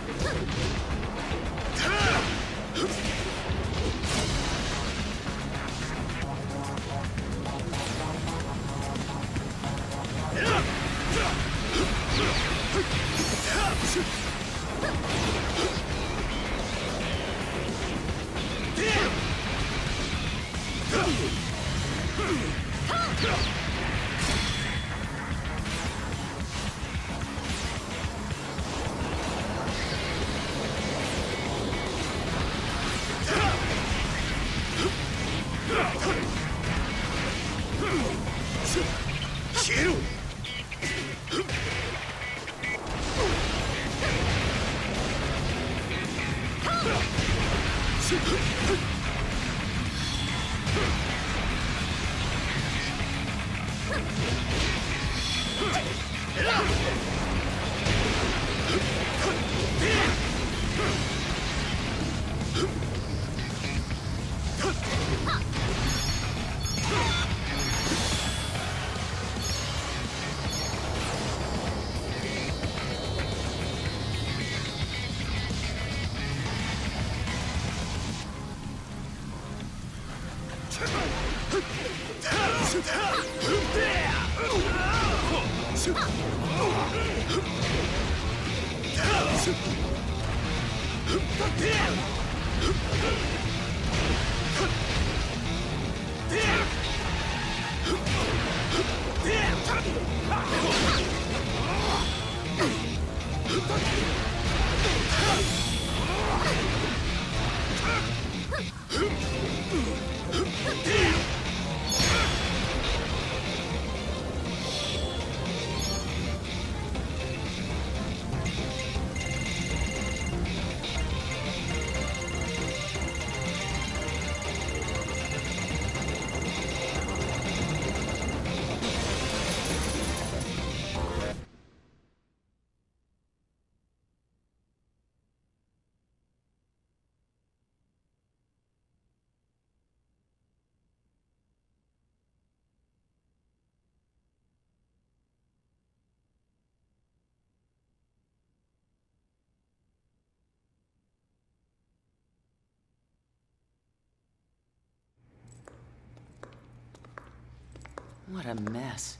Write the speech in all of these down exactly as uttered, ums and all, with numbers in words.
What a mess.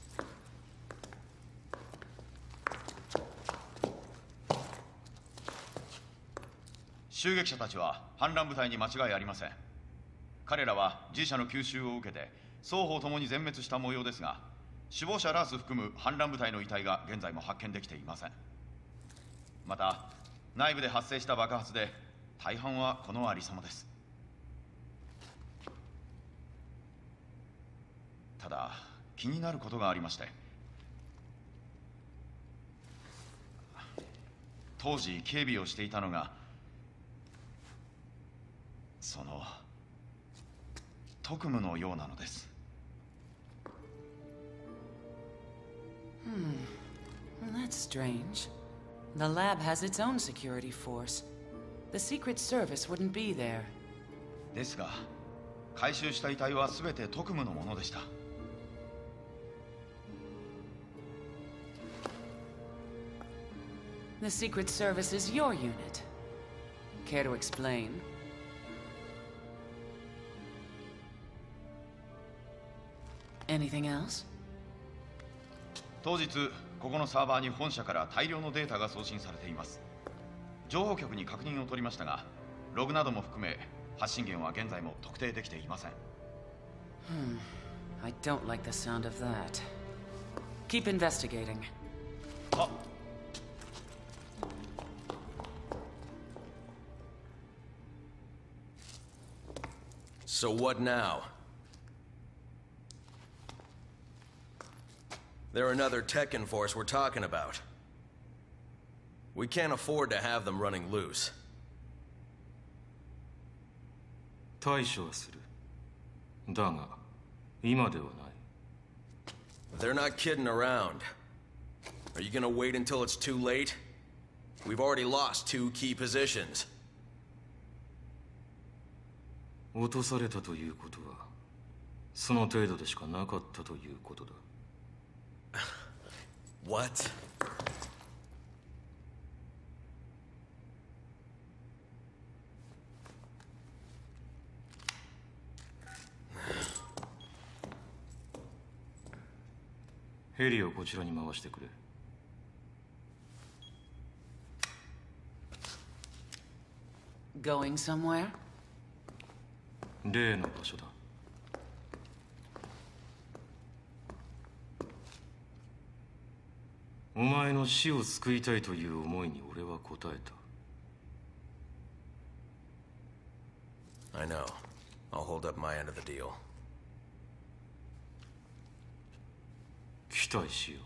襲撃者たちは反乱部隊に間違いありません。彼らは G 社の吸収を受けて双方ともに全滅した模様ですが、首謀者ラース含む反乱部隊の遺体が現在も発見できていません。また内部で発生した爆発で大半はこのありさまです。ただ気になることがありまして、当時警備をしていたのがその特務のようなのです。 Hmm. Well, that's strange. The lab has its own security force. The Secret Service wouldn't be there. ですが、回収した遺体は全て特務のものでした。 The Secret Service is your unit. Care to explain? Anything else? 当日ここのサーバーに本社から大量のデータが送信されています。情報局に確認を取りましたが、ログなども含め発信源は現在も特定できていません。 Hmm. I don't like the sound of that. Keep investigating. あ。 So what now? They're another Tekken force we're talking about. We can't afford to have them running loose. 対処はする。だが、今ではない。 They're not kidding around. Are you gonna wait until it's too late? We've already lost two key positions. 落とされたということは、その程度でしかなかったということだ。 What? ヘリをこちらに回してくれ。 Going somewhere? 例の場所だ。お前の死を救いたいという思いに俺は応えた。 I know. I'll hold up my end of the deal. 期待しよう。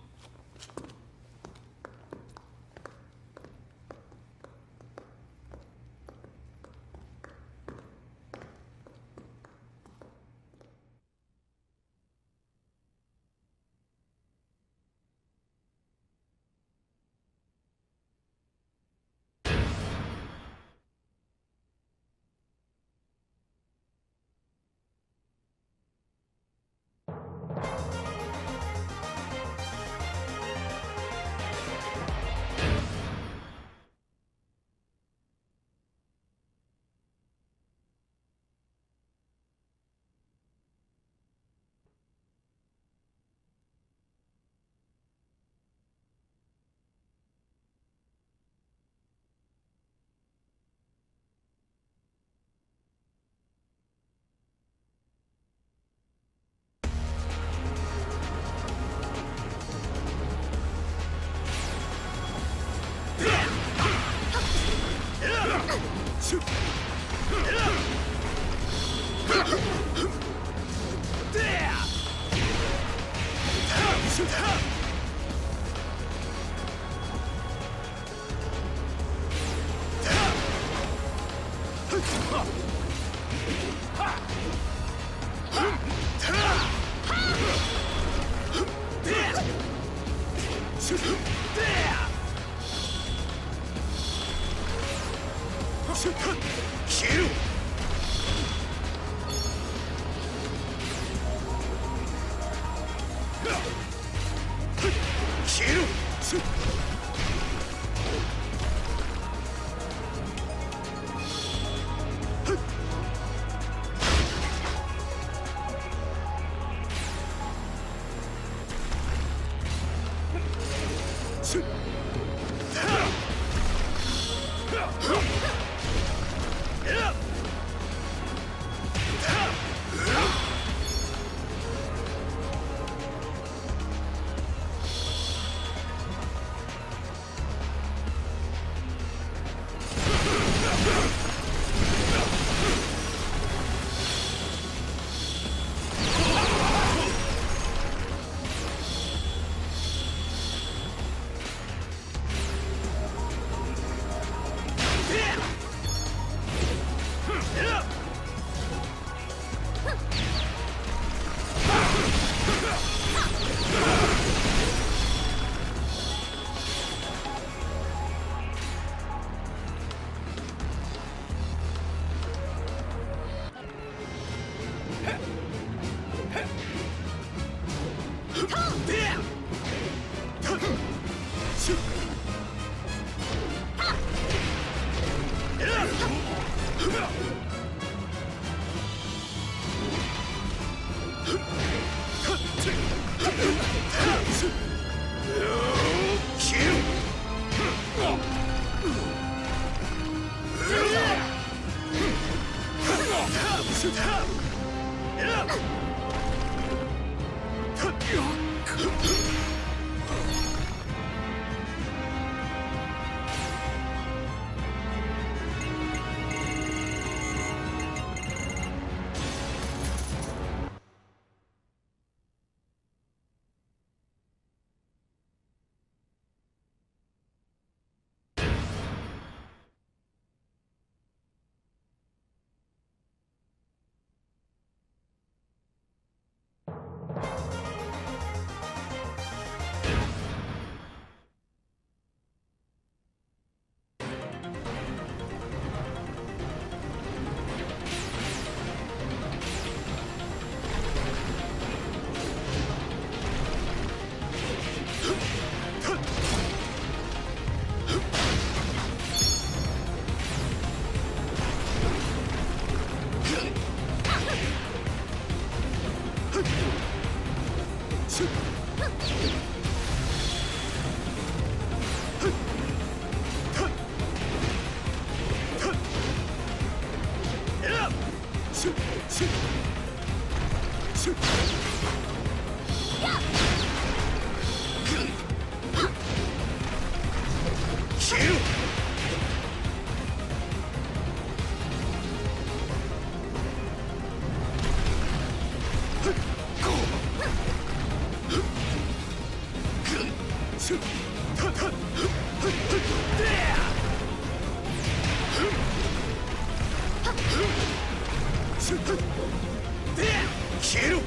消えろ。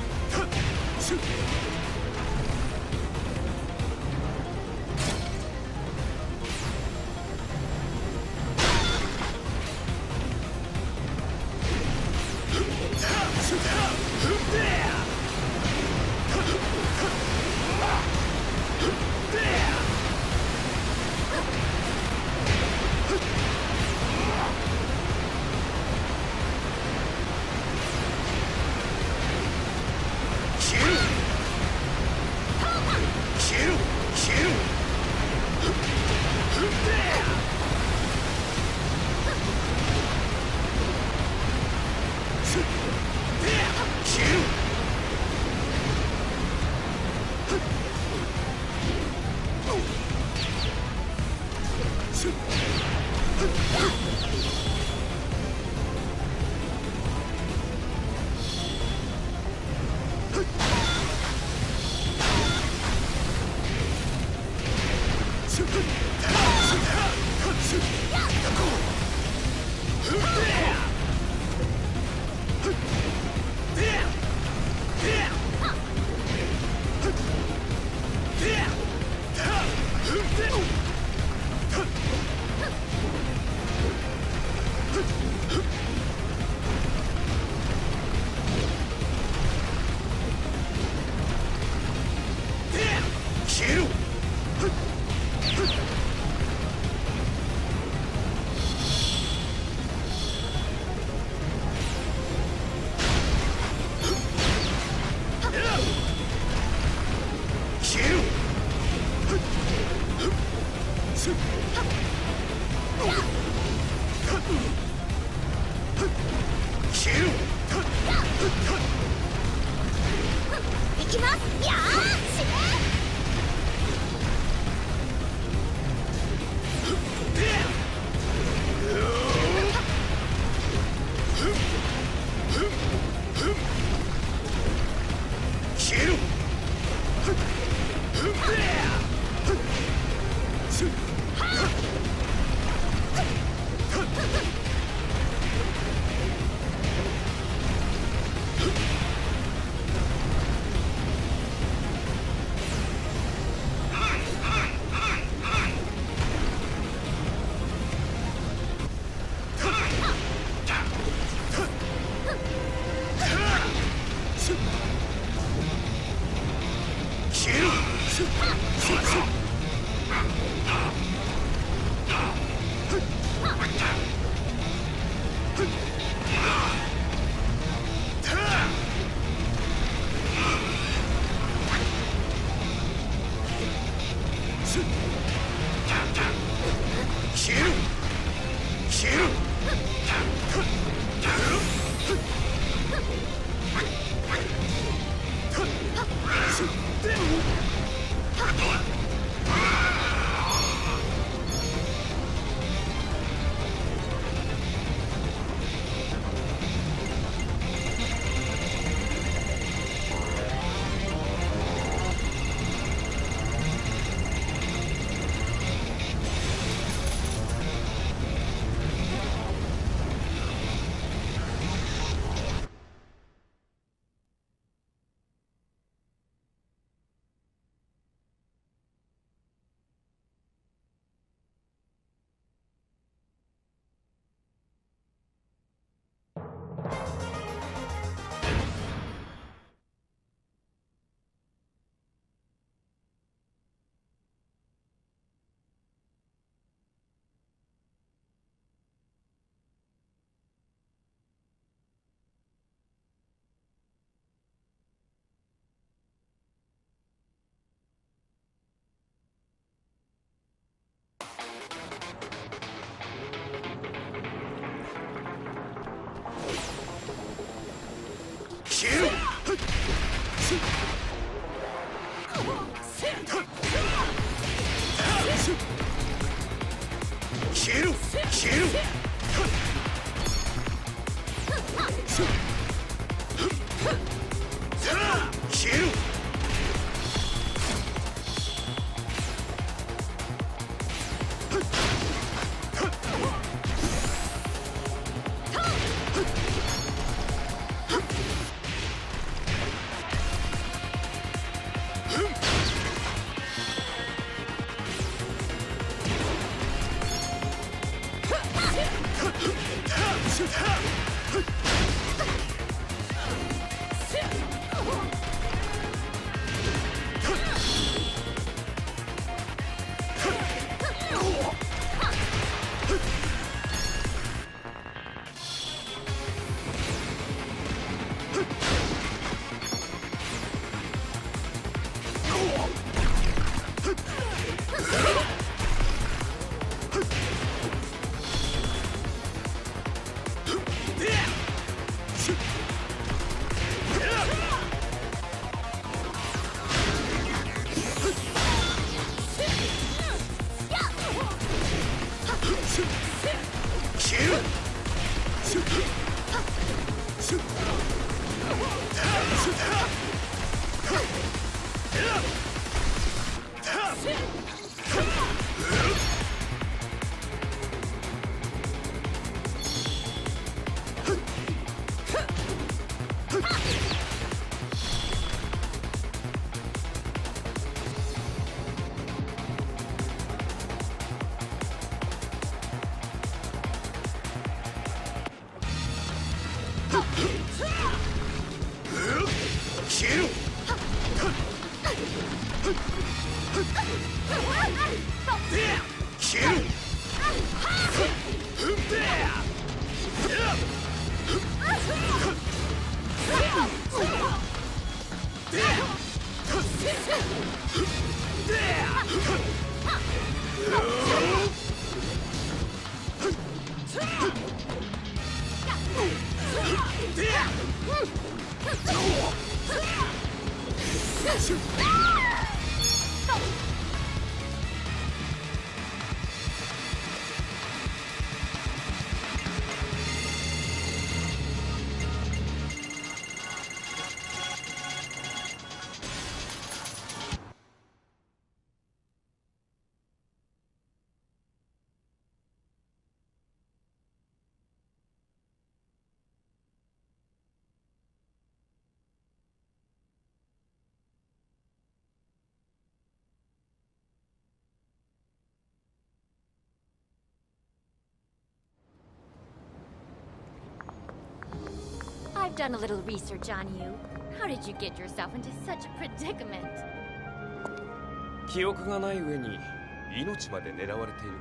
I've done a little research on you. How did you get yourself into such a predicament? 記憶がない上に命まで狙われている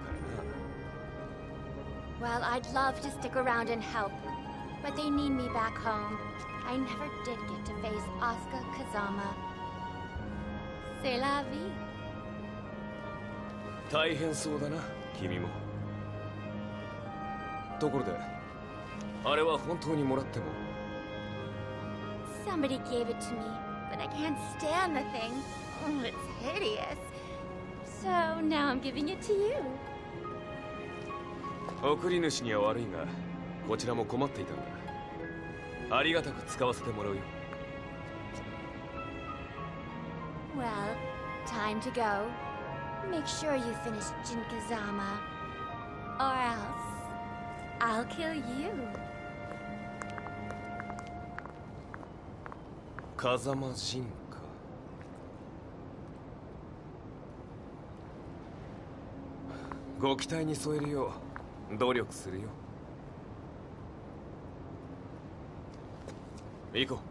からな。 Well, I'd love to stick around and help, but they need me back home. I never did get to face Asuka Kazama. C'est la vie. 大変そうだな、君も。ところで、あれは本当にもらっても。 Somebody gave it to me, but I can't stand the thing. Oh, it's hideous. So now I'm giving it to you. 送り主には悪いが、こちらも困っていたんだ。ありがたく使わせてもらうよ。 Well, time to go. Make sure you finish Jin Kazama, or else I'll kill you. 風間陣か。ご期待に添えるよう努力するよ。行こう。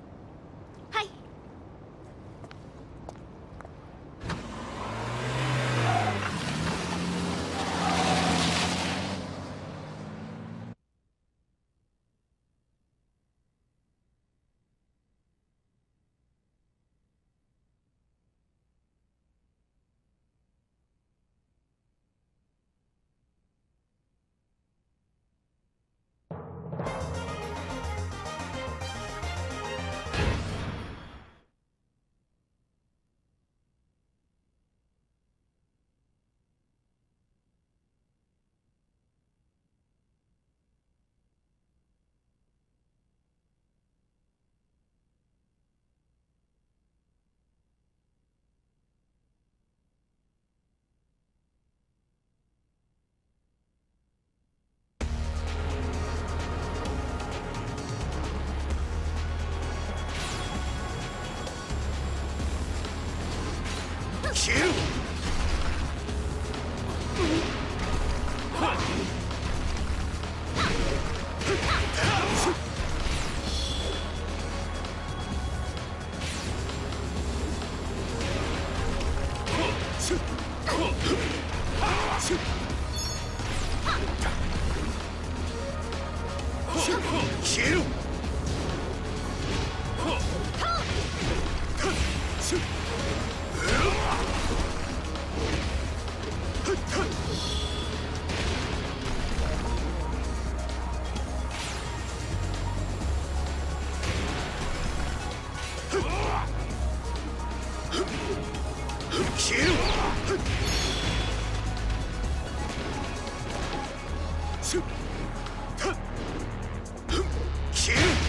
Kill! 消えろ。消えろ。消えろ。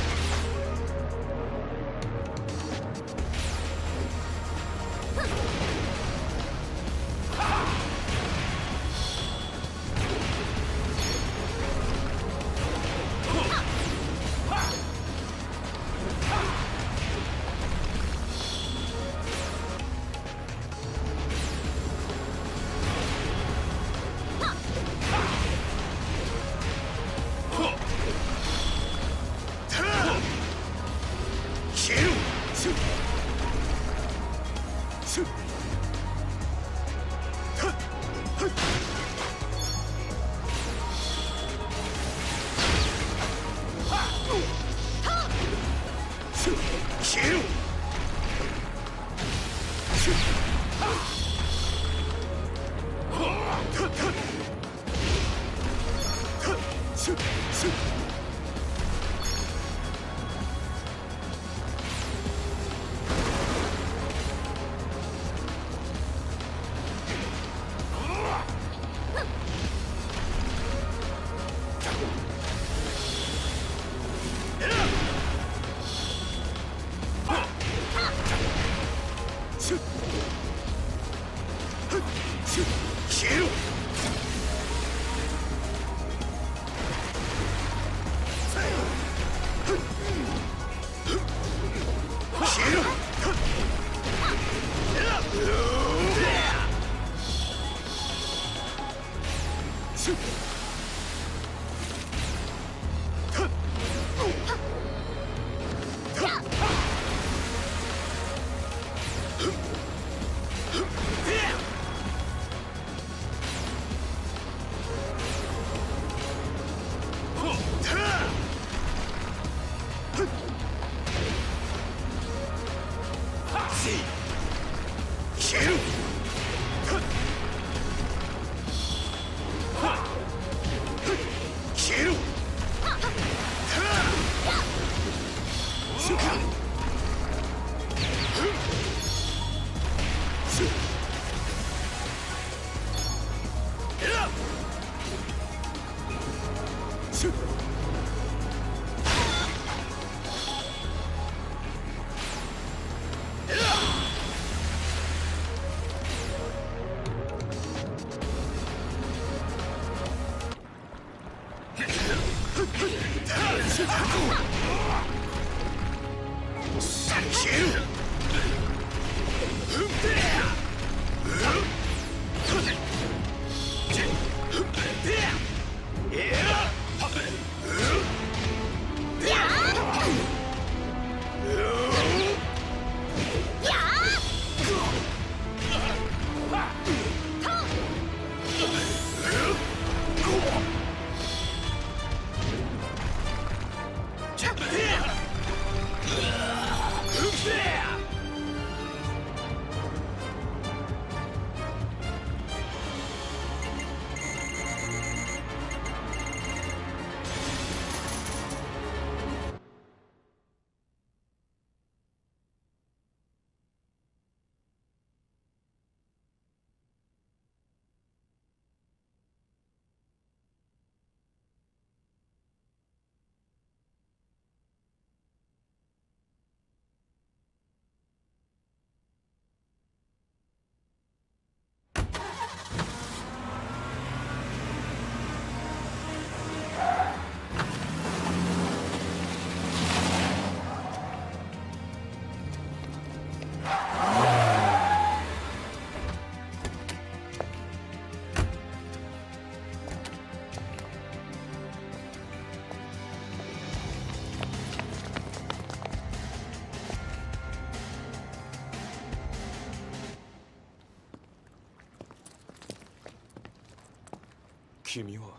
君は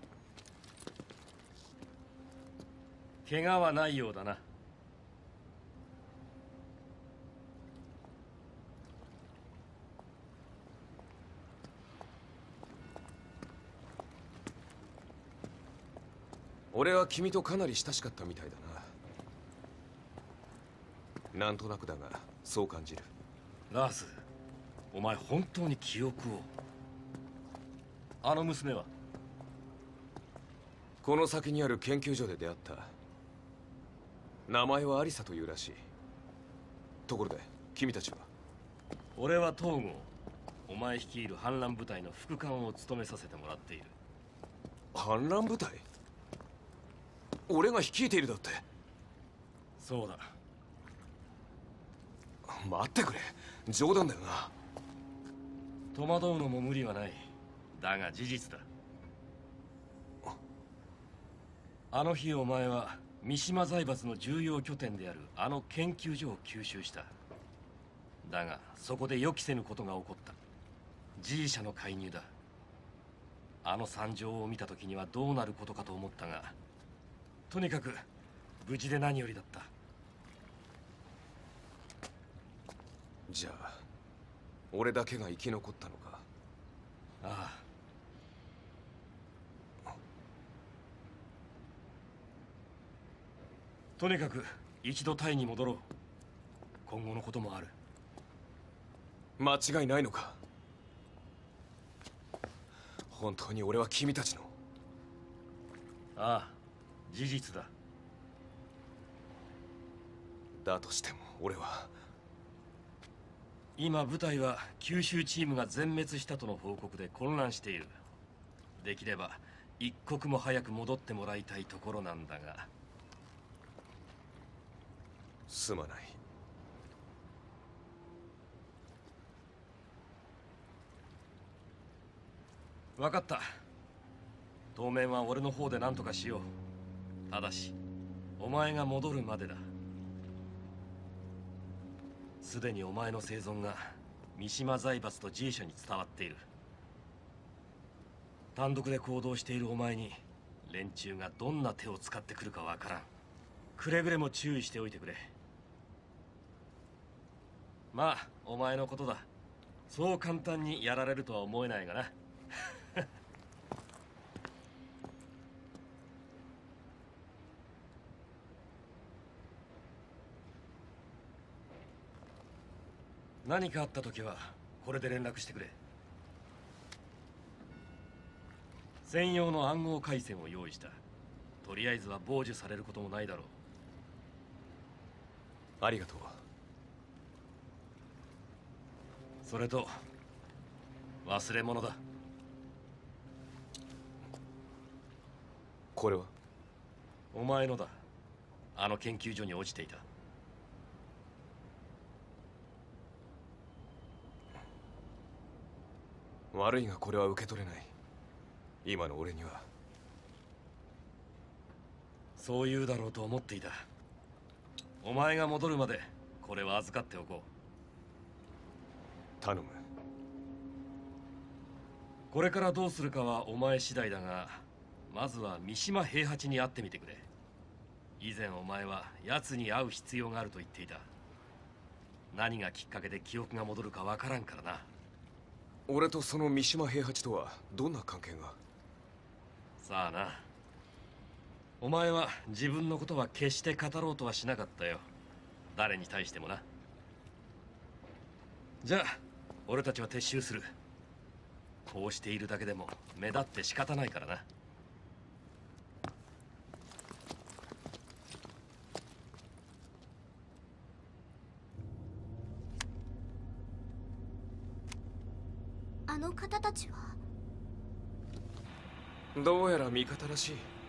怪我はないようだな。 俺は君とかなり親しかったみたいだな。なんとなくだがそう感じる。 ラース、お前本当に記憶を。あの娘は？ この先にある研究所で出会った。名前はアリサというらしい。ところで君たちは？ 俺は東郷。お前率いる反乱部隊の副官を務めさせてもらっている。 反乱部隊？俺が率いているだって。 そうだ。 待ってくれ、冗談だよな。 戸惑うのも無理はない。だが事実だ。あの日お前は三島財閥の重要拠点であるあの研究所を吸収した。だがそこで予期せぬことが起こった。G 社の介入だ。あの惨状を見た時にはどうなることかと思ったが、とにかく無事で何よりだった。 じゃあ俺だけが生き残ったのか？ ああ。とにかく一度タイに戻ろう。今後のこともある。 間違いないのか？本当に俺は君たちの？ ああ、事実だ。 だとしても俺は。 今部隊は九州チームが全滅したとの報告で混乱している。できれば一刻も早く戻ってもらいたいところなんだが。 すまない。 分かった。当面は俺の方で何とかしよう。ただしお前が戻るまでだ。すでにお前の生存が三島財閥と G 社に伝わっている。単独で行動しているお前に連中がどんな手を使ってくるかわからん。くれぐれも注意しておいてくれ。まあお前のことだ。そう簡単にやられるとは思えないがな。何かあった時はこれで連絡してくれ。専用の暗号回線を用意した。とりあえずは傍受されることもないだろう。 ありがとう。 それと忘れ物だ。 これは？ お前のだ。あの研究所に落ちていた。 悪いがこれは受け取れない。今の俺には。 そう言うだろうと思っていた。お前が戻るまでこれは預かっておこう。 頼む。 これからどうするかはお前次第だが、まずは三島平八に会ってみてくれ。以前お前は奴に会う必要があると言っていた。何がきっかけで記憶が戻るかわからんからな。 俺とその三島平八とはどんな関係が？ さあな。お前は自分のことは決して語ろうとはしなかったよ。誰に対してもな。じゃあ俺たちは撤収する。こうしているだけでも目立って仕方ないからな。 あの方たちは？ どうやら味方らしい。